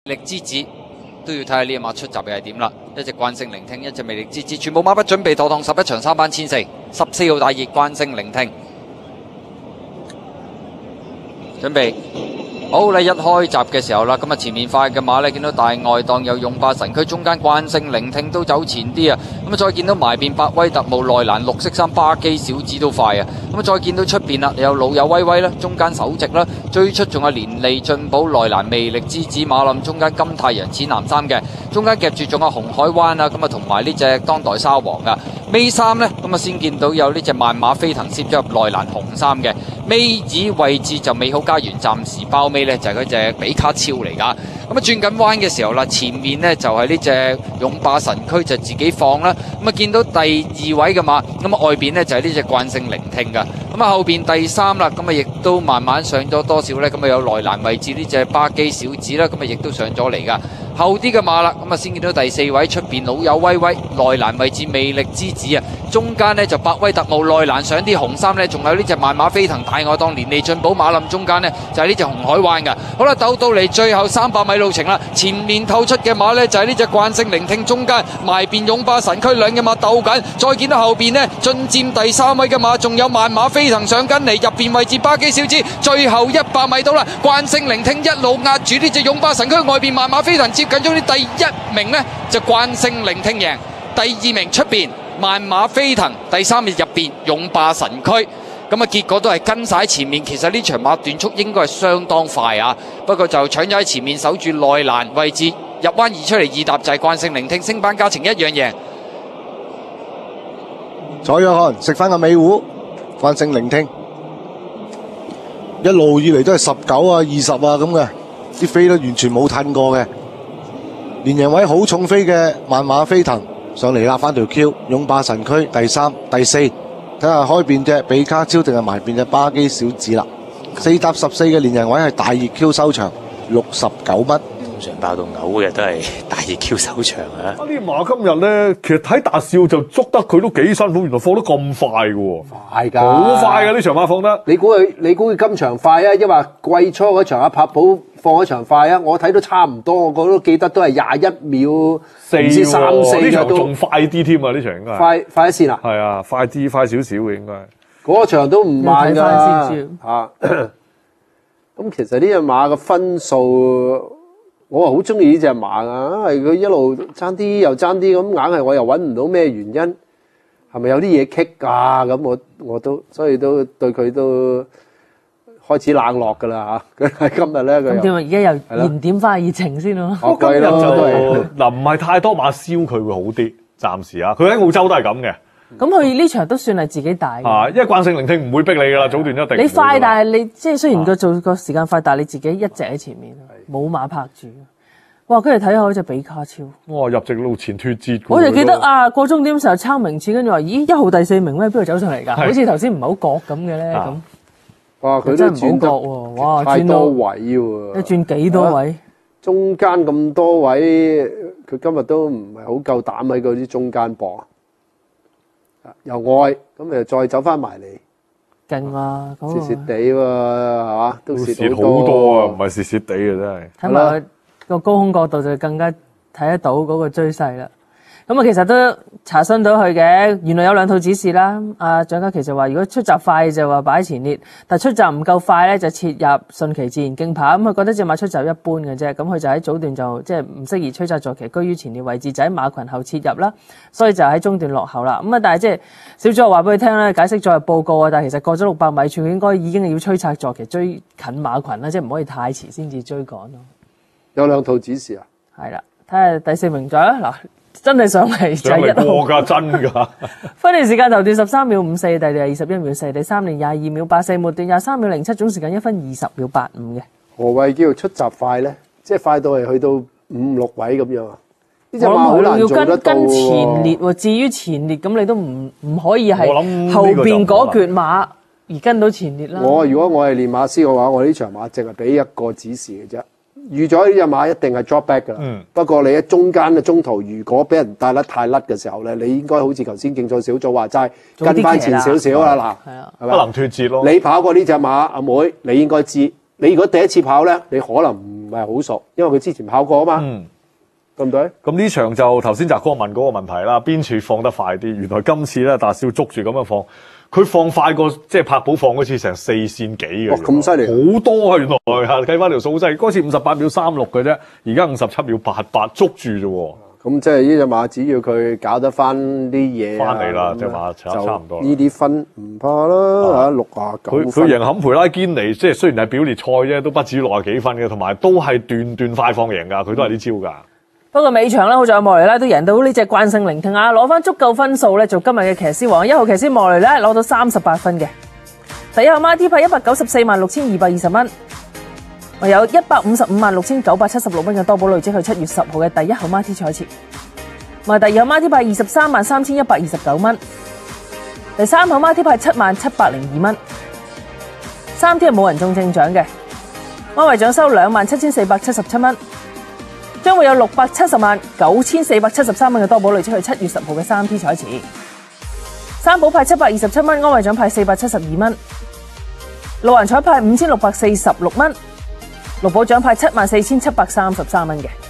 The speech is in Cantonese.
力之子都要睇下呢一馬出閘嘅係點啦。一隻慣性聆聽，一隻魅力之子，全部馬不準備妥當，11場3班1000，14號大熱慣性聆聽，準備。好啦，一開閘嘅時候啦，咁啊前面快嘅馬呢，見到大外檔有勇霸神區，中間慣性聆聽都走前啲啊，咁啊再見到埋邊百威特務內欄綠色衫巴基小子都快啊，咁啊再見到出邊啦，有老友威威啦，中間首席啦，追出仲有連利進寶內欄魅力之子馬林，中間金太陽淺藍衫嘅，中間夾住仲有紅海灣啊，咁啊同埋呢隻當代沙皇啊，尾三呢，咁啊先見到有呢隻萬馬飛騰攝咗入內欄紅衫嘅，尾二位置就美好家園暫時包尾呢，就係嗰隻比卡超嚟噶，咁啊轉緊彎嘅時候啦，前面呢就係呢隻勇霸神區就自己放啦，咁啊見到第2位嘅馬，咁啊外邊呢就係呢隻慣性聆聽噶，咁啊後邊第3啦，咁啊亦都慢慢上咗多少呢？咁啊有內欄位置呢隻巴基小子啦，咁啊亦都上咗嚟噶，後啲嘅馬啦，咁啊先見到第4位出邊老友威威，內欄位置魅力之子啊，中間呢就百威特務內欄上啲紅衫呢，仲有呢隻萬馬飛騰大外檔連利進寶馬林，中間呢就係呢隻紅海灣噶。好啦，鬥到嚟最後300米路程啦，前面透出嘅馬呢，就係呢隻慣性聆聽，中間埋邊勇霸神區兩嘅馬鬥緊，再見到後邊呢進佔第3位嘅馬，仲有萬馬飛騰上緊嚟，入邊位置巴基小子，最後100米到啦，慣性聆聽一路壓住呢隻勇霸神區，外邊萬馬飛騰接近咗啲第1名呢，就慣性聆聽贏，第2名出邊萬馬飛騰，第3名入邊勇霸神區。咁啊，結果都係跟晒喺前面。其實呢場馬段速應該係相當快啊，不過就搶咗喺前面守住內欄位置，入彎而出嚟2踏就係慣性聆聽，升班加程一樣贏。 左約翰食翻個尾糊，慣性聆聽一路以嚟都係19啊、20啊咁嘅，啲飛都完全冇褪過嘅。連贏位好重飛嘅萬馬飛騰上嚟啦，翻條 Q， 勇霸神區第3、第4。睇下開邊隻比卡超定係埋邊隻巴基小子啦，4搭14嘅連贏位係大熱 Q 收場69蚊， 通常爆到嘔嘅都係大熱 Q 收場啊！ 呢啲馬今日咧，其實睇大少就捉得佢都幾辛苦，原來放得咁快嘅喎， 快㗎， 好快㗎呢場馬放得。 你估佢今場快啊？因為季初嗰場阿柏寶放嗰場快啊？我睇到差唔多，我都記得都係21秒4唔知3、4 呢場仲快啲添啊！呢場應該快一線啊！ 係啊，快啲快少少嘅應該。 嗰場都唔慢㗎嚇。咁其實呢隻馬嘅分數，我係好中意呢隻馬㗎，因為佢一路爭啲又爭啲咁，硬係我又揾唔到咩原因，係咪有啲嘢棘㗎？咁我都所以都對佢都開始冷落㗎啦嚇。佢今日咧佢咁點啊？而家又燃點翻熱情先咯。 今日就嗱唔係太多馬燒佢會好啲，暫時啊。佢喺澳洲都係咁嘅。 咁佢呢場都算係自己大嘅， 因為慣性聆聽唔會逼你㗎啦，早段一定。 你快，但係你即係雖然做個時間快，但係你自己一直喺前面，冇馬拍住。哇！跟住睇下嗰隻比卡超， 哇！入直路前脫節。 我就記得啊，過終點時候抄名次，跟住話：咦，1號第4名咩？邊度走上嚟㗎？好似頭先唔係好覺咁嘅咧咁。 哇！佢真係唔好覺喎，哇！ 太多位喎， 一轉幾多位？ 中間咁多位，佢今日都唔係好夠膽喺嗰啲中間搏。由外咁又再走翻埋嚟， 勁啊！ 蝕蝕地喎，係嘛？都蝕好多啊，唔係蝕蝕地嘅真係。 睇埋個高空角度就更加睇得到嗰個追勢啦。咁啊，其實都查詢到佢嘅，原來有2套指示啦。阿蔣家琪就話，如果出閘快就話擺前列，但出閘唔夠快咧就切入順其自然競跑。咁佢覺得隻馬出閘一般嘅啫，咁佢就喺早段就即係唔適宜催策坐騎居於前列位置，就喺馬群後切入啦，所以就喺中段落後啦。咁啊，但係即係小組話俾佢聽咧，解釋咗入報告啊，但係其實過咗600米處，佢應該已經要催策坐騎追近馬群啦，即係唔可以太遲先至追趕咯。 有2套指示啊？ 係啦，睇下第4名獎嗱。真係上嚟就係1號㗎，真㗎！ 分段時間頭段13秒54，第段係21秒4，第3段22秒84，末段23秒07，總時間1分20秒85嘅。 何謂叫做出閘快咧？即係快到係去到5、6位咁樣啊？呢隻馬好難做得到。要跟前列喎，至於前列咁你都唔可以係後邊嗰橛馬而跟到前列啦。 如果我係練馬師嘅話，我呢場馬淨係俾一個指示嘅啫。預咗呢隻馬一定係 drop back 㗎啦。不過你喺中間嘅中途，如果俾人帶得太甩嘅時候咧，你應該好似頭先競賽小組話齋，跟翻前少少啦。嗱，係咪不能脫節咯？ 你跑過呢隻馬，阿妹，你應該知。你如果第一次跑咧，你可能唔唔係好熟，因為佢之前跑過啊嘛，對唔對？ 咁呢場就頭先澤哥問嗰個問題啦，邊處放得快啲？原來今次咧達少捉住咁樣放，佢放快過即係柏寶放嗰次成4線幾嘅。 咁犀利， 好多啊！原來嚇計翻條數真係嗰次58秒36嘅啫，而家57秒88捉住啫喎。 咁即係呢隻馬，只要佢搞得翻啲嘢翻嚟啦，隻馬差唔多。 呢啲分唔怕啦嚇，69分。 佢贏坎培拉堅尼，即係雖然係表列賽啫，都不止60幾分嘅，同埋都係段快放贏㗎，佢都係啲招㗎。 不過尾場咧，好在莫雷拉都贏到呢隻慣性聆聽啊，攞翻足夠分數咧，做今日嘅騎師王。1號騎師莫雷拉攞到38分嘅，第一號馬 T 派1946220蚊，我有1556976蚊嘅多寶累積去7月10號嘅第一號馬 T 賽前，同埋第二號馬 T 派233129蚊，第三號馬 T 派77702蚊，3天係冇人中正獎嘅，安慰獎收27477蚊。將會有6709473蚊嘅多寶累積去7月10號嘅3T 賽前，三寶派727蚊，安慰獎派472蚊，路環彩派5646蚊，綠寶獎派74733蚊嘅。